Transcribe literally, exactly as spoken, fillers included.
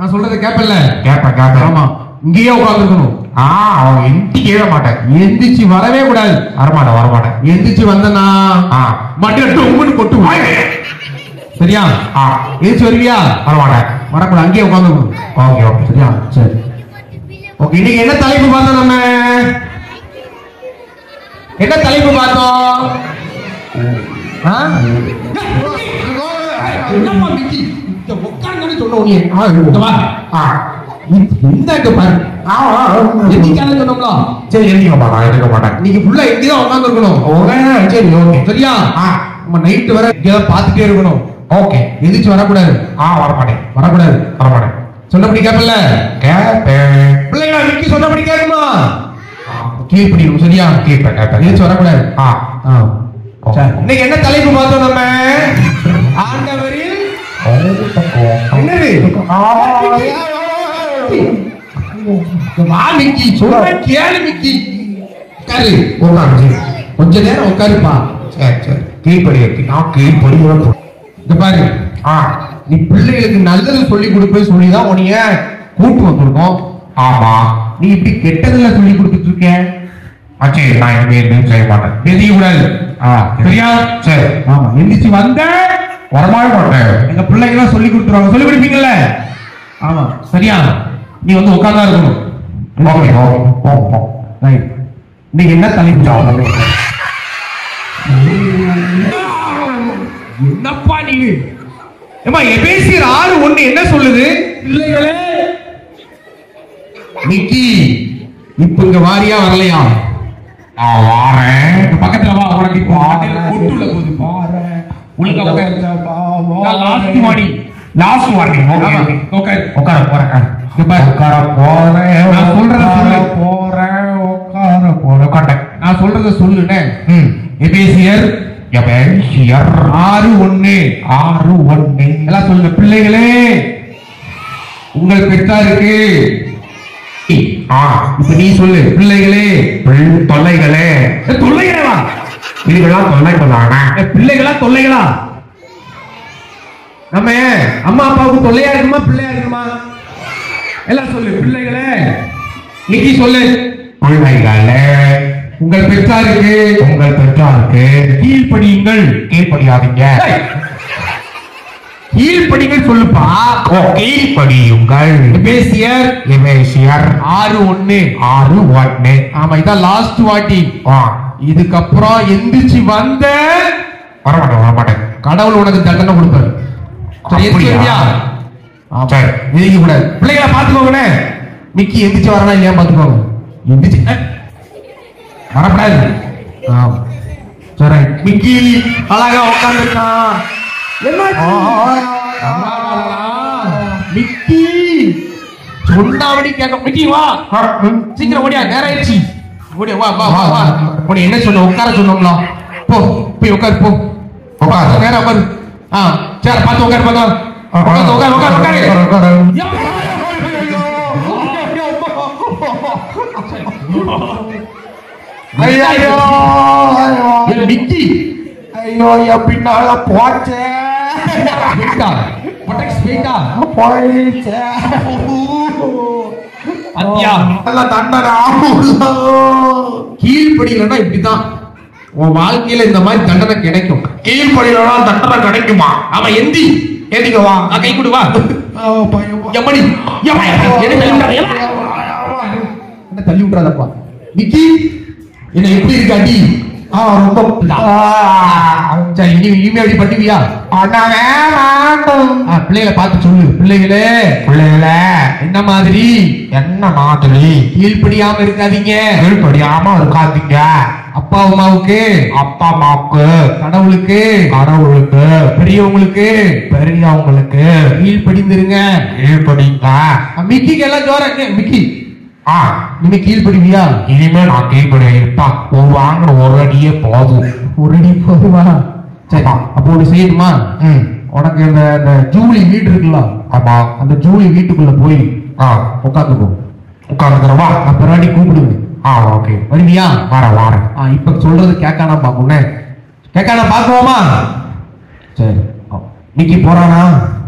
நான் சொல்றதை கேப்பல்ல? கேப்பேன் கேப்பேன். ஆமா, இங்கேயே உட்காந்துருக்கணும். ஆ அவன் எந்திக்கவே மாட்டேன். எந்திரிச்சு வரவே கூடாது. வரமாட்டேன் வரமாட்டேன். எந்திரிச்சு வந்தனா மட்டில டொம்முன்னு கொட்டு. சரியா? ஆ எந்திரிச்சு வருவியா? வரமாட்டேன். வரக்கூடாது, அங்கேயே உட்காந்துருக்கணும். Okay okay. சரியா? சரி ஓகே. இன்னைக்கு என்ன தலைப்பு பார்த்தோம்? நம்ம என்ன தலைப்பு பார்த்தோம்? நைட்டு வர பாத்துட்டே இருக்கணும். ஓகே, எந்திரிச்சு வரக்கூடாது. வரமாட்டேன் வரக்கூடாது வரமாட்டேன். சொன்னபடி கேப்பல்ல? கேப்பேன். பிள்ளைங்களா விக்கி சொன்னபடி கேட்கணுமா? கீழ்ப்படியும். சரியா? கேப்பேன் கேப்பேன். எந்திரிச்சு வரக்கூடாது. ஆ இன்னைக்கு என்ன தலைப்பு பார்த்தோம்? நம்ம ஆண்டவரில் என்னது? வா மிக்கி, சொல்ற கேளு மிக்கி. உட்காரு உட்காரு, கொஞ்ச நேரம் உட்காருப்பா. சரி சரி. கீழ்ப்படி நான் கீழ்ப்படி. இந்த பாரு, ஆ நீ பிள்ளைகளுக்கு நல்லது சொல்லி கொடுப்பேன்னு சொல்லிதான் உன்னைய கூட்டு வந்திருக்கோம். ஆமா, நீ இப்படி கெட்டதுல சொல்லி கொடுத்துட்டு இருக்க. சரி, நான் எதுவும் எதுவும் செய்ய மாட்டேன். எதிய கூடாது. சரியா? சரி. ஆமா, எந்திரிச்சு வந்த வரமாவே மாட்டேன். எங்க பிள்ளைங்க எல்லாம் சொல்லி கொடுத்துருவாங்க. சொல்லி கொடுப்பீங்கல்ல? ஆமா. சரியா? நீ வந்து உட்கார்ந்தா இருக்கணும். Okay okay. ரைட். இன்னைக்கு என்ன தலைப்பு? என்னப்பா நீ? ஏமா எபேசியர் ஆறு ஒண்ணு என்ன சொல்லுது? பிள்ளைகளே, மிக்கி இப்ப இங்க வாரியா வரலையா? நான் வாரேன். பக்கத்துல வா. உனக்கு இப்போ கொட்டுல போகுது பாரு. ஒழுங்கா உட்கார். Last warning. Last warning. Okay உட்கார். உட்கார போறேன். உட்கார போறேன். நான் சொல்றத சொல்லு. போறேன். உட்கார போறேன். உட்கார்ட்டேன். நான் சொல்றத சொல்லுனே. ம். எபேசியர் எபேசியர் ஆறு ஒண்ணு. ஆறு ஒண்ணு. எல்லாம் சொல்லுங்க. பிள்ளைகளே, உங்கள் பெற்றாருக்கு. ஆ இப்ப நீ சொல்லு. பிள்ளைகளே, தொல்லைகளே. தொல்லைகளா? இதுகளா தொல்லைகளான பிள்ளைகளா தொல்லைகளா? நம்ம அம்மா அப்பாவுக்கு தொல்லையா இருக்குமா பிள்ளையா இருக்குமா? எல்லாம் சொல்லு. பிள்ளைகளே, இன்னைக்கு சொல்லு. பிள்ளைகளே, உங்கள் பெற்றாருக்கு உங்கள் பெற்றாருக்கு கீழ்ப்படியுங்கள். கீழ்ப்படியாதீங்க. கீழ்ப்படிங்கள் சொல்லுப்பா. ஓ, கீழ்ப்படியுங்கள். எபேசியர் எபேசியர் ஆறு ஒண்ணு. ஆறு ஒண்ணு. ஆமா, இதான் லாஸ்ட் வாட்டி. ஆ இதுக்கப்புறம் எந்திரிச்சு வந்த வரமாட்டேன் வரமாட்டேன். கடவுள் உனக்கு தண்டனை கொடுப்பாரு. அப்படியா? சரி, எதிக்க கூடாது. பிள்ளைகளை பாத்துக்கோங்கண்ணே. மிக்கி எந்திரிச்சு வரனா இல்லையா பாத்துக்கோங்க. எந்திரிச்சு வரக்கூடாது. சரி, மிக்கி அழகா உட்காந்துருக்கான். மிக்கி சொன்னாவடி கேட்க. மிக்கி வா, சீக்கிரம் ஓடியா, நேரம் ஆயிடுச்சு. ஓடியா, வா வா வா வா. உன்னை என்ன சொன்ன? உட்கார சொன்னோம்ல. போ போய் உட்காரு. போ உட்காரு. நேரம் உட்காரு. ஆ சரி, பார்த்து உட்காரு. பார்த்து உட்காரு உட்காரு உட்காரு உட்காரு. ஐயோ ஐயோ மிக்கி, ஐயோ என் பின்னால போச்சே. கீழ்படியிலன்னா இப்படிதான் உன் வாழ்க்கையில இந்த மாதிரி தண்டனை கிடைக்கும். கீழ்படியிலனா தண்டனை கிடைக்குமா? அவன் எந்தி ஏதிக்கவா, கை கொடுவா. எம்மடி என்ன தள்ளி விட்டுறாதப்பா. மிக்கி என்ன எப்படி இருக்கு அடி? ரொம்ப சரி, இனி இனிமே அப்படி பண்ணுவியா? பிள்ளைகளை பார்த்து சொல்லு. பிள்ளைகளே, பிள்ளைகளே, என்ன மாதிரி என்ன மாதிரி கீழ்படியாம இருக்காதீங்க. கீழ்படியாம இருக்காதீங்க. அப்பா அம்மாவுக்கு, அப்பா அம்மாவுக்கு, கடவுளுக்கு, கடவுளுக்கு, பெரியவங்களுக்கு, பெரியவங்களுக்கு கீழ்படிந்திருங்க. கீழ்படிங்க. மிக்கிக்கு எல்லாம் ஜோரம். மிக்கி, ஆ நீ கீழ்படிவியா? இனிமே நான் கீழ்படி இருப்பான். ஒரு வாங்குற ஒரு அடியே போதும். ஒரு அடி போதுமா? சரி, அப்போ ஒண்ணு செய்யணுமா? ம் உனக்கு இந்த ஜூலி வீடு இருக்குல்ல, ஆமா, அந்த ஜூலி வீட்டுக்குள்ள போய் ஆ உட்காந்துக்கோ. உட்காந்துக்கிறவா? நான் பின்னாடி கூப்பிடுவேன். ஆ ஓகே, வருவியா? வர வார. ஆ இப்ப சொல்றது கேட்கானா பாக்குனே. கேட்கானா பாக்குவோமா? சரி, மிக்கி போறானா?